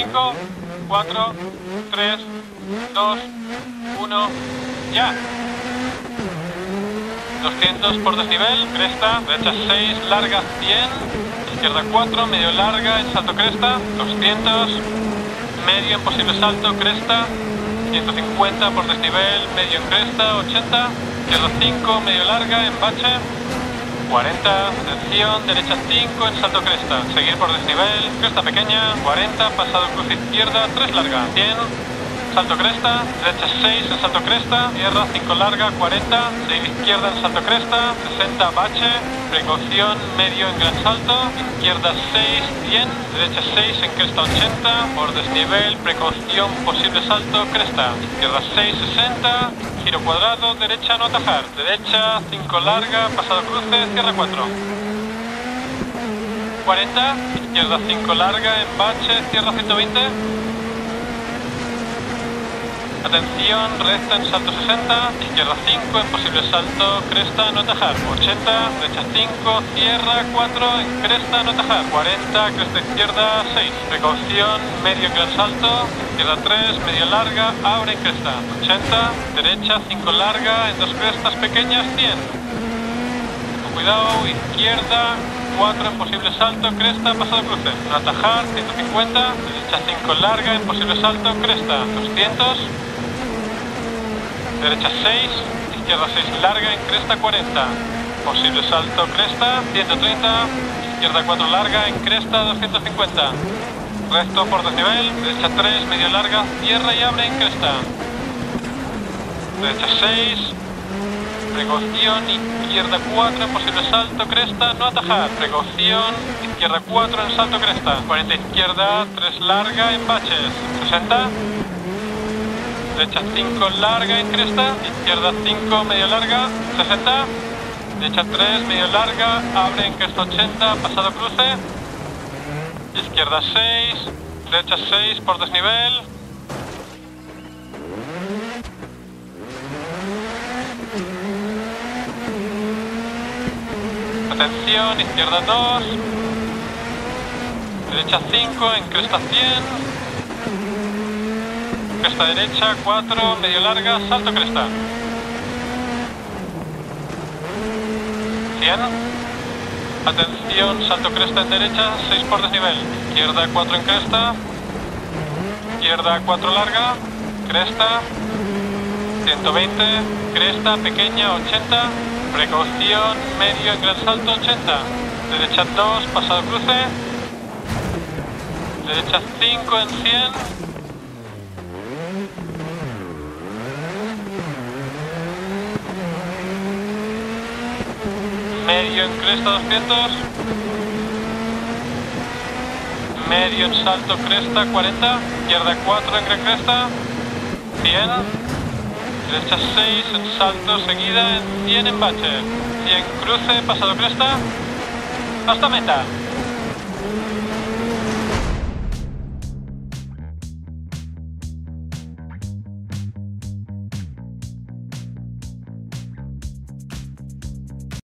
5, 4, 3, 2, 1, ya. 200 por desnivel, cresta, derecha 6, larga 100, izquierda 4, medio larga en salto cresta, 200, medio en posible salto, cresta, 150 por desnivel, medio en cresta, 80, izquierda 5, medio larga en bache, 40, atención, derecha 5 en salto cresta, seguir por desnivel, cresta pequeña, 40, pasado cruce izquierda, 3 larga, 100, salto cresta, derecha 6 en salto cresta, tierra 5 larga, 40, seguir izquierda en salto cresta, 60 bache, precaución medio en gran salto, izquierda 6, 100, derecha 6 en cresta 80, por desnivel, precaución posible salto, cresta, izquierda 6, 60, giro cuadrado, derecha no atajar, derecha 5 larga, pasado cruce, cierra 4. 40, izquierda 5 larga, en bache, cierra 120. Atención, recta en salto 60, izquierda 5 en posible salto, cresta no atajar, 80, derecha 5, cierra 4, en cresta no atajar, 40, cresta izquierda 6, precaución, medio en gran salto, izquierda 3, medio larga, abre en cresta, 80, derecha 5 larga, en dos crestas pequeñas, 100. Con cuidado, izquierda 4 en posible salto, cresta, pasado cruce, no atajar, 150, derecha 5 larga, en posible salto, cresta, 200, derecha 6, izquierda 6 larga en cresta 40, posible salto cresta 130, izquierda 4 larga en cresta 250, recto por desnivel, derecha 3 medio larga, cierra y abre en cresta, derecha 6, precaución, izquierda 4 en posible salto cresta, no atajar, precaución, izquierda 4 en salto cresta, 40 izquierda, 3 larga en baches, 60, derecha 5 larga en cresta, izquierda 5 medio larga, 60, derecha 3 medio larga, abre en cresta 80, pasado cruce, izquierda 6, derecha 6 por desnivel, atención, izquierda 2, derecha 5 en cresta 100, cresta derecha, 4, medio larga, salto cresta. 100. Atención, salto cresta en derecha, 6 por desnivel. Izquierda 4 en cresta. Izquierda 4 larga, cresta. 120, cresta pequeña, 80. Precaución, medio en gran salto, 80. Derecha 2, pasado cruce. Derecha 5 en 100. Medio en cresta 200, medio en salto cresta 40, izquierda 4 en gran cresta, 100, derecha 6 en salto seguida en 100 en bache, 100 cruce, pasado cresta, hasta meta.